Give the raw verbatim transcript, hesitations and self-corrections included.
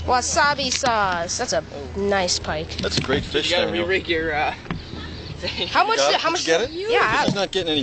Wasabi sauce. That's a nice pike. That's a great fish. You gotta Daniel. re-rig your uh, thing. How much? Got it? How Did much? you get it? Yeah. He's not getting any